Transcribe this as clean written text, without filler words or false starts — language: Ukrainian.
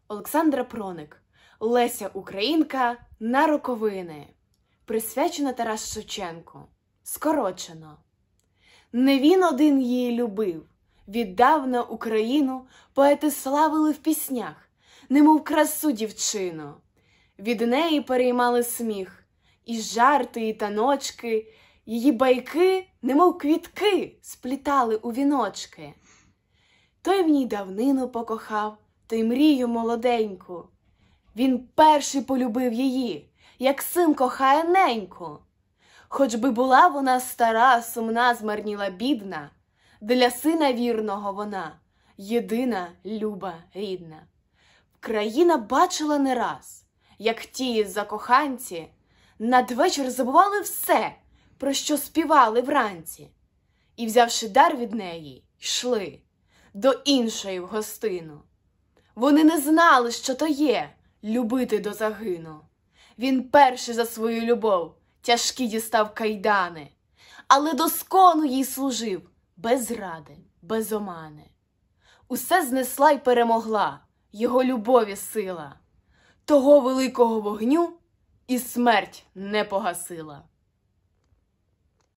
Олександра Проник. Леся Українка на роковини. Присвячена Тарасу Шевченку. Скорочено. Не він один її любив. Віддавна Україну поети славили в піснях, немов красу дівчину. Від неї переймали сміх, і жарти, і таночки, її байки, немов квітки, сплітали у віночки. Той в ній давнину покохав, той мрію молоденьку. Він перший полюбив її, як син кохає неньку. Хоч би була вона стара, сумна, змарніла, бідна, для сина вірного вона єдина, люба, рідна. Країна бачила не раз, як ті закоханці надвечір забували все, про що співали вранці. І, взявши дар від неї, йшли до іншої в гостину. Вони не знали, що то є любити до загину. Він перший за свою любов тяжкі дістав кайдани, але доскону їй служив, без зради, без омани. Усе знесла й перемогла його любові сила. Того великого вогню і смерть не погасила.